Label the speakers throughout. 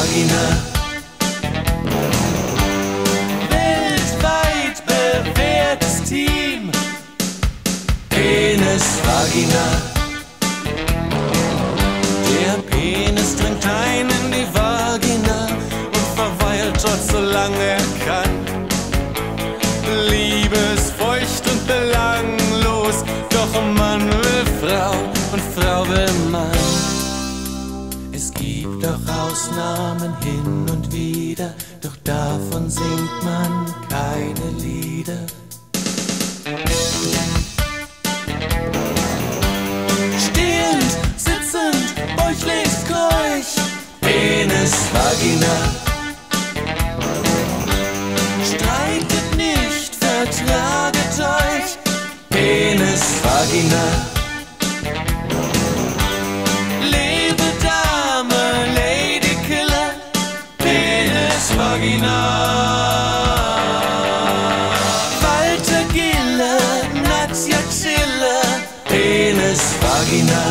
Speaker 1: Vagina. Weltweit bewährtes Team. Penis Vagina. Der Penis dringt ein in die Vagina und verweilt dort so lange er kann. Liebesfeucht und belanglos, doch Mann will Frau und Frau will Mann. Es gibt auch Ausnahmen hin und wieder, doch davon singt man keine Lieder. Stehend, sitzend, bäuchlich, keuch, Penis, Vagina. Streitet nicht, vertraget euch, Penis, Vagina. Lebe Dame, Lady Killer, Penis, Vagina. Walter Giller, Nadja Chiller, Penis, Vagina.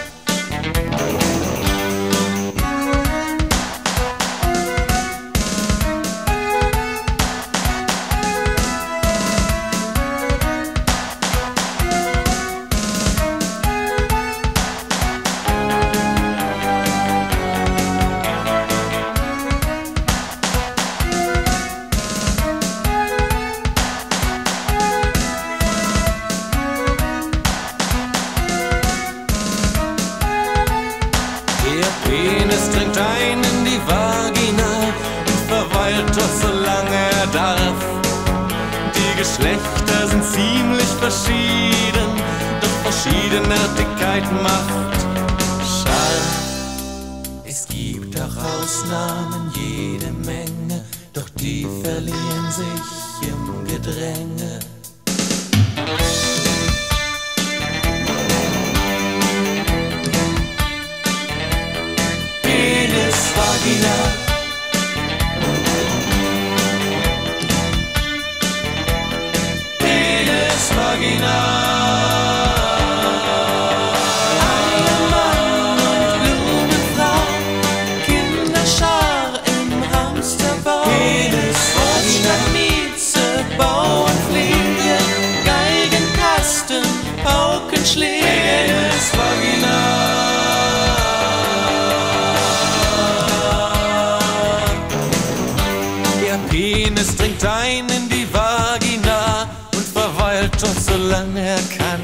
Speaker 1: Der Penis dringt ein in die Vagina und verweilt dort so lange er darf. Die Geschlechter sind ziemlich verschieden, doch Verschiedenartigkeit macht scharf. Es gibt auch Ausnahmen jede Menge, doch die verlieren sich im Gedränge. Vagina. Penis, Vagina. Eiermann und Blumenfrau, Kinderschar im Hamsterbau. Penis, Vagina. Mieze, Bau und Fliege, Geigenkasten, Paukenschläge. Penis, Vagina. Penis dringt ein in die Vagina und verweilt dort so lange er kann.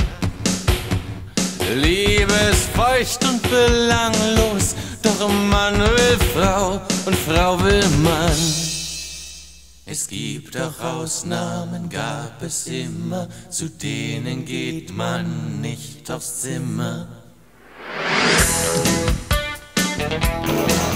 Speaker 1: Liebe ist feucht und belanglos, doch Mann will Frau und Frau will Mann. Es gibt auch Ausnahmen, gab es immer, zu denen geht man nicht aufs Zimmer.